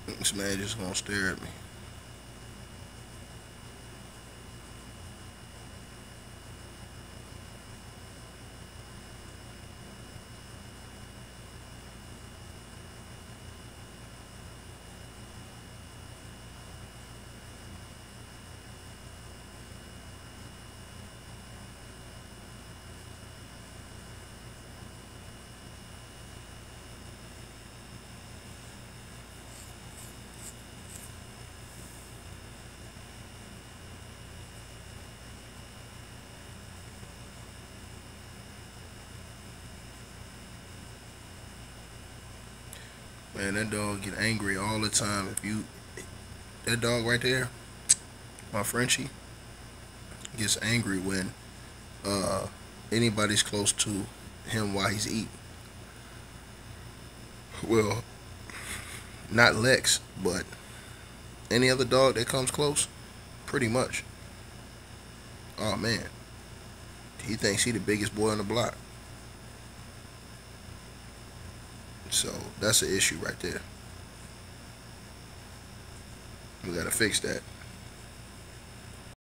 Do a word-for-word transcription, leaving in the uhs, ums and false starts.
This man just gonna stare at me. Man, that dog get angry all the time. If you that dog right there, my Frenchie, gets angry when uh anybody's close to him while he's eating. Well, not Lex, but any other dog that comes close, pretty much. Oh man, he thinks he the biggest boy on the block. So that's an issue right there. We gotta fix that.